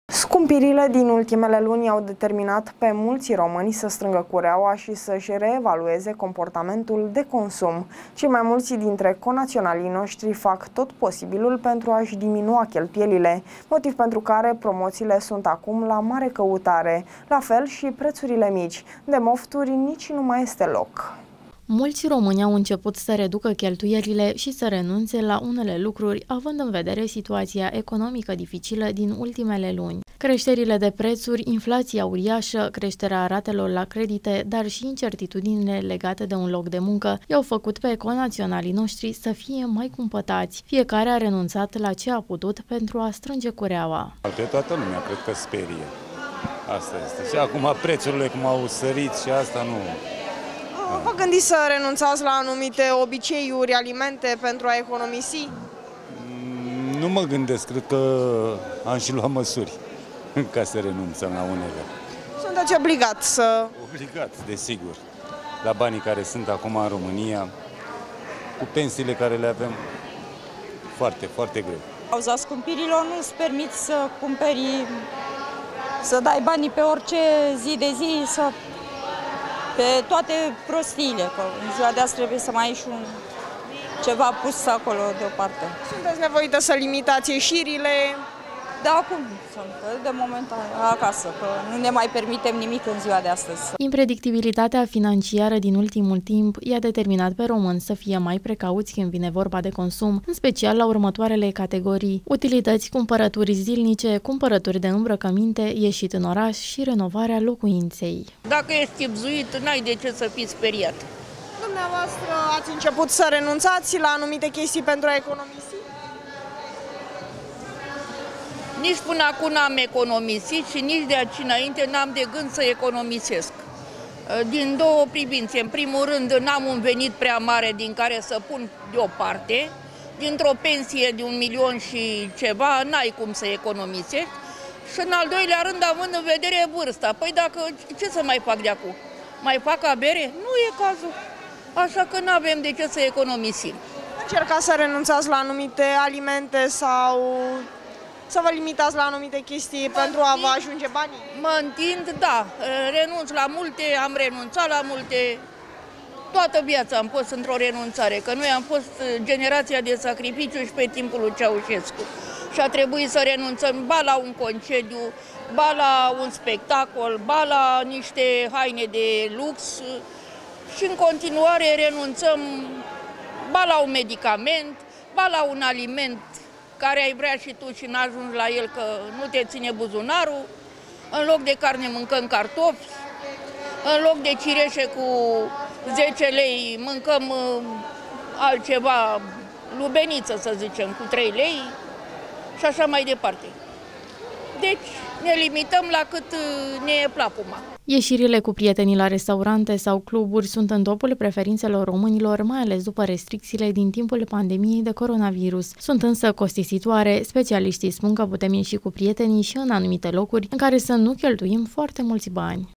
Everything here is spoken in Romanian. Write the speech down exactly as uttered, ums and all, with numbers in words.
Scumpirile din ultimele luni au determinat pe mulți români să strângă cureaua și să-și reevalueze comportamentul de consum. Cei mai mulți dintre conaționalii noștri fac tot posibilul pentru a-și diminua cheltuielile, motiv pentru care promoțiile sunt acum la mare căutare, la fel și prețurile mici. De mofturi nici nu mai este loc. Mulți români au început să reducă cheltuielile și să renunțe la unele lucruri, având în vedere situația economică dificilă din ultimele luni. Creșterile de prețuri, inflația uriașă, creșterea ratelor la credite, dar și incertitudinile legate de un loc de muncă i-au făcut pe conaționalii noștri să fie mai cumpătați. Fiecare a renunțat la ce a putut pentru a strânge cureaua. Pe toată lumea cred că sperie. Asta este. Și acum prețurile cum au sărit și asta nu... Vă gândiți să renunțați la anumite obiceiuri, alimente pentru a economisi? Nu mă gândesc, cred că am și luat măsuri ca să renunțăm la unele. Sunteți obligat să... Obligat, desigur. La banii care sunt acum în România, cu pensiile care le avem, foarte, foarte greu. Cauza scumpirilor nu-ți permiți să cumperi, să dai banii pe orice zi de zi, să... pe toate prostiile, că în ziua de azi trebuie să mai ai și un, ceva pus acolo deoparte. Sunteți nevoită să limitați ieșirile? Da, acum sunt, de moment acasă, că nu ne mai permitem nimic în ziua de astăzi. Impredictibilitatea financiară din ultimul timp i-a determinat pe români să fie mai precauți când vine vorba de consum, în special la următoarele categorii: utilități, cumpărături zilnice, cumpărături de îmbrăcăminte, ieșit în oraș și renovarea locuinței. Dacă ești chibzuit, n-ai de ce să fii speriat. Dumneavoastră ați început să renunțați la anumite chestii pentru a economisi? Nici până acum n-am economisit și nici de aici înainte n-am de gând să economisesc. Din două privințe. În primul rând, n-am un venit prea mare din care să pun deoparte. Dintr-o pensie de un milion și ceva, n-ai cum să economisești. Și în al doilea rând, având în vedere vârsta. Păi dacă, ce să mai fac de acum? Mai fac abere? Nu e cazul. Așa că n-avem de ce să economisim. Încercați să renunțați la anumite alimente sau... să vă limitați la anumite chestii mă pentru a vă ajunge banii? Mă întind, da. Renunț la multe, am renunțat la multe. Toată viața am fost într-o renunțare, că noi am fost generația de sacrificiu și pe timpul lui Ceaușescu. Și a trebuit să renunțăm ba la un concediu, ba la un spectacol, ba la niște haine de lux și în continuare renunțăm ba la un medicament, ba la un aliment care ai vrea și tu și n-ajungi la el că nu te ține buzunarul. În loc de carne mâncăm cartofi, în loc de cireșe cu zece lei mâncăm altceva, lubeniță să zicem, cu trei lei și așa mai departe. Deci ne limităm la cât ne e plapuma. Ieșirile cu prietenii la restaurante sau cluburi sunt în topul preferințelor românilor, mai ales după restricțiile din timpul pandemiei de coronavirus. Sunt însă costisitoare. Specialiștii spun că putem ieși cu prietenii și în anumite locuri în care să nu cheltuim foarte mulți bani.